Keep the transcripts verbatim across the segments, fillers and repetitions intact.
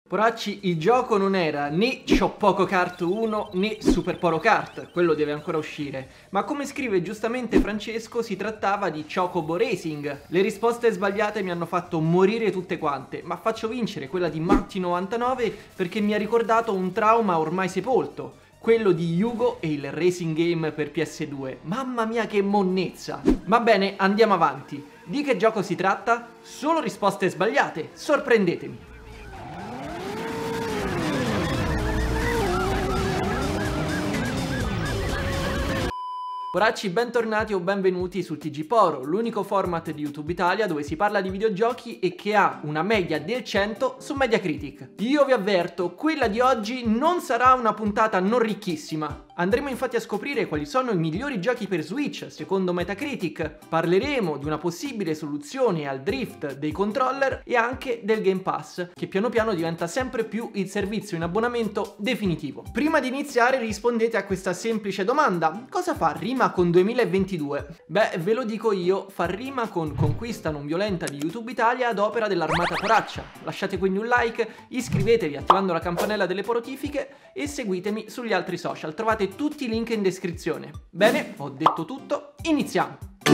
Poracci, il gioco non era né C'ho Poco Kart uno né Super Poro Kart, quello deve ancora uscire, ma come scrive giustamente Francesco si trattava di Chocobo Racing. Le risposte sbagliate mi hanno fatto morire tutte quante, ma faccio vincere quella di Matti novantanove perché mi ha ricordato un trauma ormai sepolto, quello di Yugo e il racing game per P S due. Mamma mia che monnezza! Va bene, andiamo avanti. Di che gioco si tratta? Solo risposte sbagliate, sorprendetemi! Poracci, bentornati o benvenuti su T G Poro, l'unico format di YouTube Italia dove si parla di videogiochi e che ha una media del cento su Metacritic. Io vi avverto, quella di oggi non sarà una puntata non ricchissima. Andremo infatti a scoprire quali sono i migliori giochi per Switch secondo Metacritic, parleremo di una possibile soluzione al drift dei controller e anche del Game Pass, che piano piano diventa sempre più il servizio in abbonamento definitivo. Prima di iniziare rispondete a questa semplice domanda: cosa fa rima con duemilaventidue? Beh, ve lo dico io, fa rima con Conquista non violenta di YouTube Italia ad opera dell'Armata Poraccia. Lasciate quindi un like, iscrivetevi attivando la campanella delle notifiche e seguitemi sugli altri social, trovate tutti i link in descrizione. Bene, ho detto tutto, iniziamo!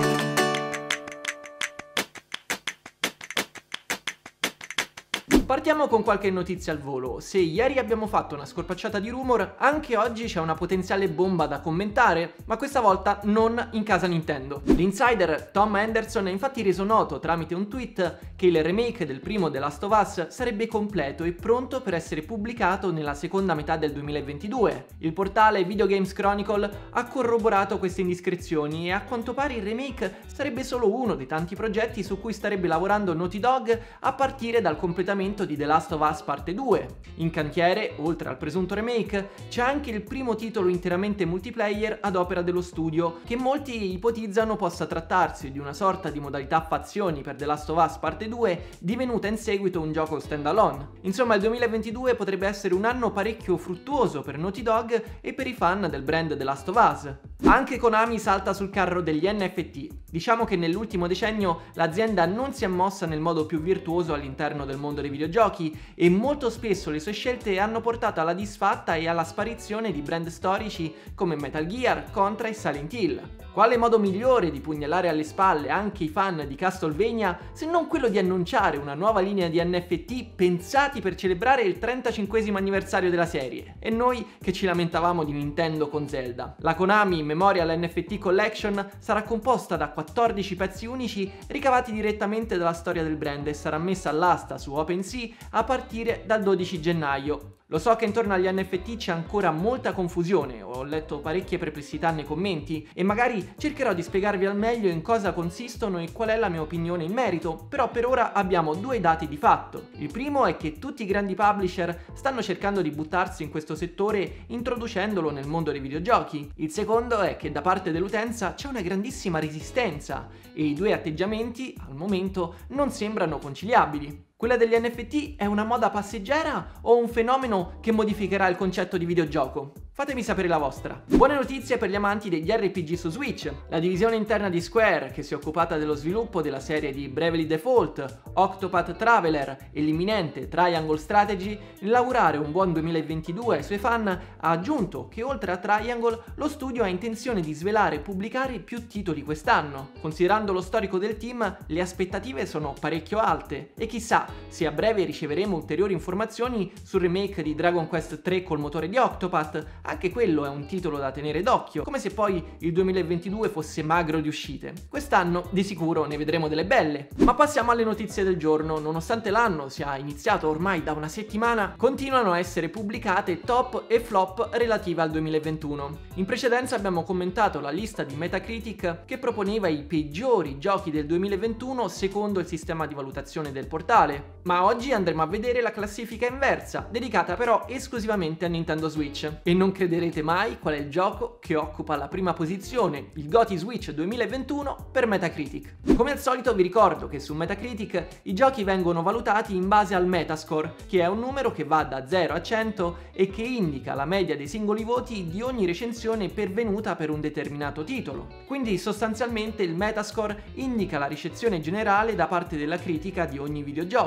Partiamo con qualche notizia al volo. Se ieri abbiamo fatto una scorpacciata di rumor, anche oggi c'è una potenziale bomba da commentare, ma questa volta non in casa Nintendo. L'insider Tom Henderson ha infatti reso noto tramite un tweet che il remake del primo The Last of Us sarebbe completo e pronto per essere pubblicato nella seconda metà del duemilaventidue. Il portale Video Games Chronicle ha corroborato queste indiscrezioni e a quanto pare il remake sarebbe solo uno dei tanti progetti su cui starebbe lavorando Naughty Dog a partire dal completamento di The Last of Us parte due. In cantiere, oltre al presunto remake, c'è anche il primo titolo interamente multiplayer ad opera dello studio, che molti ipotizzano possa trattarsi di una sorta di modalità fazioni per The Last of Us parte due, divenuta in seguito un gioco standalone. Insomma, il duemilaventidue potrebbe essere un anno parecchio fruttuoso per Naughty Dog e per i fan del brand The Last of Us. Anche Konami salta sul carro degli N F T. Diciamo che nell'ultimo decennio l'azienda non si è mossa nel modo più virtuoso all'interno del mondo dei videogiochi e molto spesso le sue scelte hanno portato alla disfatta e alla sparizione di brand storici come Metal Gear, Contra e Silent Hill. Quale modo migliore di pugnalare alle spalle anche i fan di Castlevania se non quello di annunciare una nuova linea di N F T pensati per celebrare il trentacinquesimo anniversario della serie? E noi che ci lamentavamo di Nintendo con Zelda. La Konami Memorial N F T Collection sarà composta da quattordici pezzi unici ricavati direttamente dalla storia del brand e sarà messa all'asta su OpenSea a partire dal dodici gennaio. Lo so che intorno agli N F T c'è ancora molta confusione, ho letto parecchie perplessità nei commenti e magari cercherò di spiegarvi al meglio in cosa consistono e qual è la mia opinione in merito, però per ora abbiamo due dati di fatto. Il primo è che tutti i grandi publisher stanno cercando di buttarsi in questo settore introducendolo nel mondo dei videogiochi. Il secondo è che da parte dell'utenza c'è una grandissima resistenza e i due atteggiamenti al momento non sembrano conciliabili. Quella degli N F T è una moda passeggera o un fenomeno che modificherà il concetto di videogioco? Fatemi sapere la vostra. Buone notizie per gli amanti degli R P G su Switch. La divisione interna di Square, che si è occupata dello sviluppo della serie di Bravely Default, Octopath Traveler e l'imminente Triangle Strategy, nell'augurare un buon duemilaventidue ai suoi fan, ha aggiunto che oltre a Triangle lo studio ha intenzione di svelare e pubblicare più titoli quest'anno. Considerando lo storico del team, le aspettative sono parecchio alte e chissà se a breve riceveremo ulteriori informazioni sul remake di Dragon Quest tre col motore di Octopath. Anche quello è un titolo da tenere d'occhio, come se poi il duemilaventidue fosse magro di uscite. Quest'anno di sicuro ne vedremo delle belle. Ma passiamo alle notizie del giorno. Nonostante l'anno sia iniziato ormai da una settimana, continuano a essere pubblicate top e flop relative al duemilaventuno. In precedenza abbiamo commentato la lista di Metacritic che proponeva i peggiori giochi del duemilaventuno secondo il sistema di valutazione del portale. Ma oggi andremo a vedere la classifica inversa, dedicata però esclusivamente a Nintendo Switch. E non crederete mai qual è il gioco che occupa la prima posizione, il G O T Y Switch duemilaventuno per Metacritic. Come al solito vi ricordo che su Metacritic i giochi vengono valutati in base al Metascore, che è un numero che va da zero a cento e che indica la media dei singoli voti di ogni recensione pervenuta per un determinato titolo. Quindi sostanzialmente il Metascore indica la ricezione generale da parte della critica di ogni videogioco. La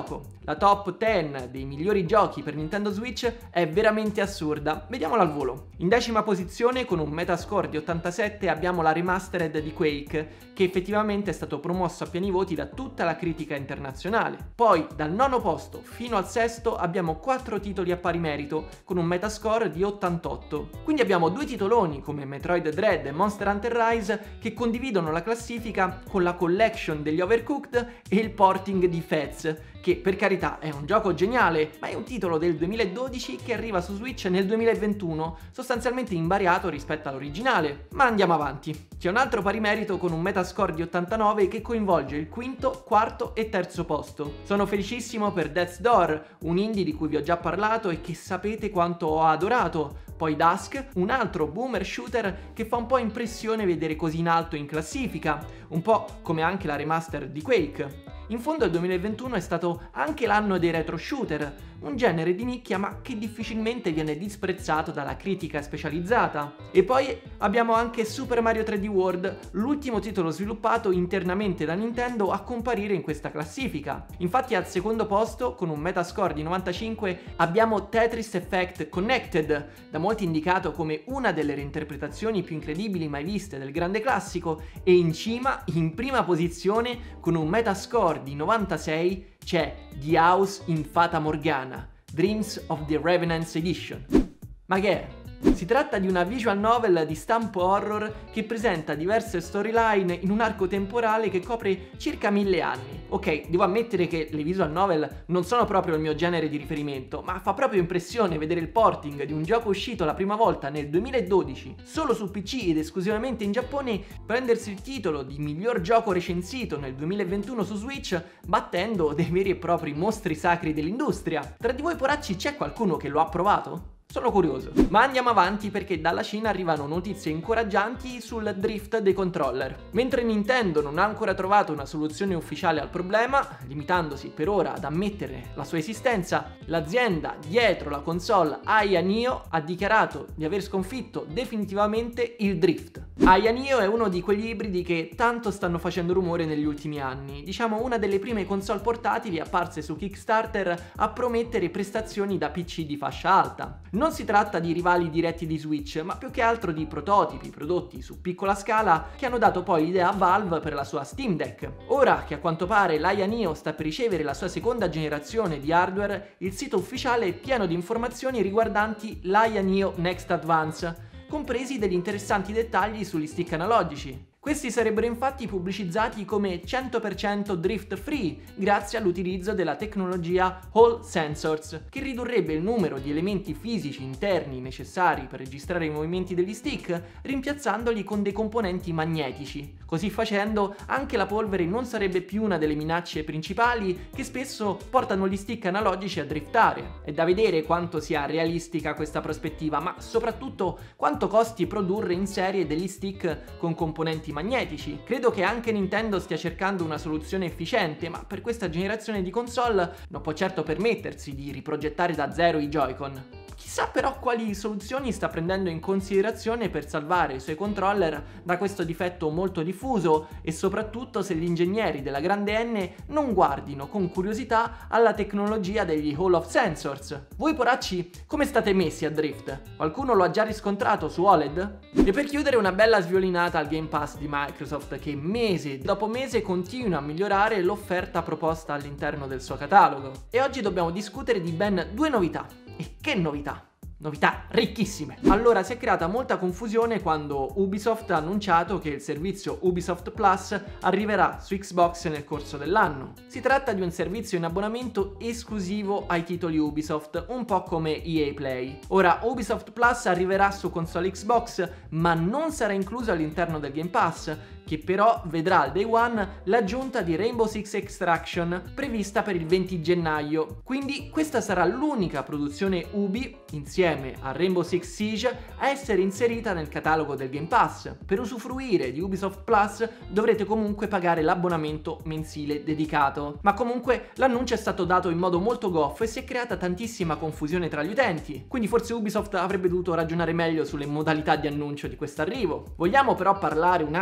La top dieci dei migliori giochi per Nintendo Switch è veramente assurda. Vediamola al volo. In decima posizione, con un metascore di ottantasette, abbiamo la remastered di Quake, che effettivamente è stato promosso a pieni voti da tutta la critica internazionale. Poi, dal nono posto fino al sesto, abbiamo quattro titoli a pari merito, con un metascore di ottantotto. Quindi abbiamo due titoloni come Metroid Dread e Monster Hunter Rise che condividono la classifica con la collection degli Overcooked e il porting di Fez, che per carità è un gioco geniale, ma è un titolo del duemiladodici che arriva su Switch nel duemilaventuno, sostanzialmente invariato rispetto all'originale. Ma andiamo avanti. C'è un altro pari merito con un metascore di ottantanove che coinvolge il quinto, quarto e terzo posto. Sono felicissimo per Death's Door, un indie di cui vi ho già parlato e che sapete quanto ho adorato. Poi Dusk, un altro boomer shooter che fa un po' impressione vedere così in alto in classifica, un po' come anche la remaster di Quake. In fondo il duemilaventuno è stato anche l'anno dei retro shooter, un genere di nicchia ma che difficilmente viene disprezzato dalla critica specializzata. E poi abbiamo anche Super Mario tre D World, l'ultimo titolo sviluppato internamente da Nintendo a comparire in questa classifica. Infatti al secondo posto, con un metascore di novantacinque, abbiamo Tetris Effect Connected, da molti indicato come una delle reinterpretazioni più incredibili mai viste del grande classico, e in cima, in prima posizione, con un metascore di novantasei, c'è The House in Fata Morgana, Dreams of the Revenants Edition. Ma che è? Si tratta di una visual novel di stampo horror che presenta diverse storyline in un arco temporale che copre circa mille anni. Ok, devo ammettere che le visual novel non sono proprio il mio genere di riferimento, ma fa proprio impressione vedere il porting di un gioco uscito la prima volta nel duemiladodici solo su P C ed esclusivamente in Giappone prendersi il titolo di miglior gioco recensito nel duemilaventuno su Switch, battendo dei veri e propri mostri sacri dell'industria. Tra di voi poracci c'è qualcuno che lo ha provato? Sono curioso. Ma andiamo avanti perché dalla Cina arrivano notizie incoraggianti sul drift dei controller. Mentre Nintendo non ha ancora trovato una soluzione ufficiale al problema, limitandosi per ora ad ammettere la sua esistenza, l'azienda dietro la console Aya Neo ha dichiarato di aver sconfitto definitivamente il drift. Aya Neo è uno di quegli ibridi che tanto stanno facendo rumore negli ultimi anni, diciamo una delle prime console portatili apparse su Kickstarter a promettere prestazioni da P C di fascia alta. Non si tratta di rivali diretti di Switch, ma più che altro di prototipi prodotti su piccola scala che hanno dato poi l'idea a Valve per la sua Steam Deck. Ora che a quanto pare l'Aya Neo sta per ricevere la sua seconda generazione di hardware, il sito ufficiale è pieno di informazioni riguardanti l'Aya Neo Next Advance, compresi degli interessanti dettagli sugli stick analogici. Questi sarebbero infatti pubblicizzati come cento per cento drift free grazie all'utilizzo della tecnologia Hall Sensors, che ridurrebbe il numero di elementi fisici interni necessari per registrare i movimenti degli stick, rimpiazzandoli con dei componenti magnetici. Così facendo anche la polvere non sarebbe più una delle minacce principali che spesso portano gli stick analogici a driftare. È da vedere quanto sia realistica questa prospettiva, ma soprattutto quanto costi produrre in serie degli stick con componenti magnetici. Credo che anche Nintendo stia cercando una soluzione efficiente, ma per questa generazione di console non può certo permettersi di riprogettare da zero i Joy-Con. Chissà però quali soluzioni sta prendendo in considerazione per salvare i suoi controller da questo difetto molto diffuso e soprattutto se gli ingegneri della grande N non guardino con curiosità alla tecnologia degli Hall of Sensors. Voi poracci come state messi a drift? Qualcuno lo ha già riscontrato su O L E D? E per chiudere una bella sviolinata al Game Pass di Microsoft che mese dopo mese continua a migliorare l'offerta proposta all'interno del suo catalogo. E oggi dobbiamo discutere di ben due novità. E che novità! Novità ricchissime! Allora, si è creata molta confusione quando Ubisoft ha annunciato che il servizio Ubisoft Plus arriverà su Xbox nel corso dell'anno. Si tratta di un servizio in abbonamento esclusivo ai titoli Ubisoft, un po' come E A Play. Ora, Ubisoft Plus arriverà su console Xbox, ma non sarà incluso all'interno del Game Pass, che però vedrà al day one l'aggiunta di Rainbow Six Extraction prevista per il venti gennaio. Quindi questa sarà l'unica produzione Ubi, insieme a Rainbow Six Siege, a essere inserita nel catalogo del Game Pass. Per usufruire di Ubisoft Plus dovrete comunque pagare l'abbonamento mensile dedicato. Ma comunque l'annuncio è stato dato in modo molto goffo e si è creata tantissima confusione tra gli utenti, quindi forse Ubisoft avrebbe dovuto ragionare meglio sulle modalità di annuncio di questo arrivo. Vogliamo però parlare un attimo dei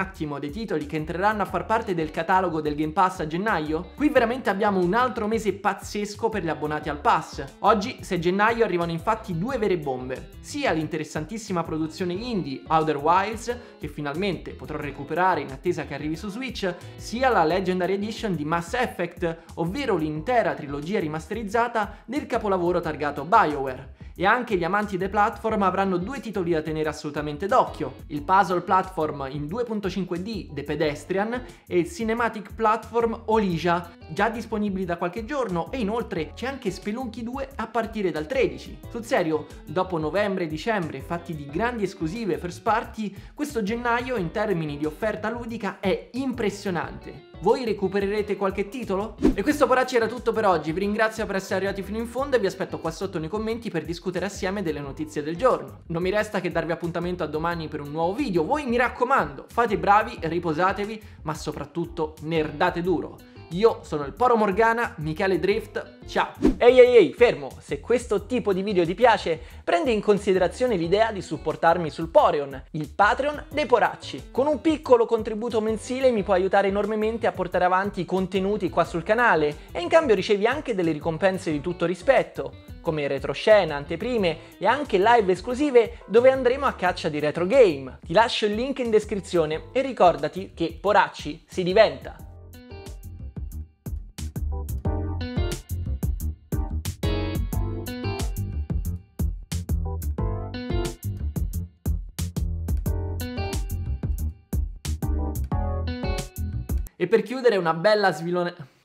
dei titoli che entreranno a far parte del catalogo del Game Pass a gennaio? Qui veramente abbiamo un altro mese pazzesco per gli abbonati al pass. Oggi, sei gennaio, arrivano infatti due vere bombe, sia l'interessantissima produzione indie Outer Wilds, che finalmente potrò recuperare in attesa che arrivi su Switch, sia la Legendary Edition di Mass Effect, ovvero l'intera trilogia rimasterizzata del capolavoro targato BioWare. E anche gli amanti dei platform avranno due titoli da tenere assolutamente d'occhio: il puzzle platform in due punto cinque D The Pedestrian e il cinematic platform Olija, già disponibili da qualche giorno, e inoltre c'è anche Spelunky due a partire dal tredici. Sul serio, dopo novembre e dicembre fatti di grandi esclusive first party, questo gennaio in termini di offerta ludica è impressionante. Voi recupererete qualche titolo? E questo poracci era tutto per oggi, vi ringrazio per essere arrivati fino in fondo e vi aspetto qua sotto nei commenti per discutere assieme delle notizie del giorno. Non mi resta che darvi appuntamento a domani per un nuovo video, voi mi raccomando, fate i bravi, riposatevi, ma soprattutto nerdate duro. Io sono il Poro Morgana, Michele Drift, ciao! Ehi ehi ehi, fermo! Se questo tipo di video ti piace, prendi in considerazione l'idea di supportarmi sul Poreon, il Patreon dei poracci. Con un piccolo contributo mensile mi puoi aiutare enormemente a portare avanti i contenuti qua sul canale e in cambio ricevi anche delle ricompense di tutto rispetto, come retroscena, anteprime e anche live esclusive dove andremo a caccia di retro game. Ti lascio il link in descrizione e ricordati che poracci si diventa! E per chiudere una bella svilone...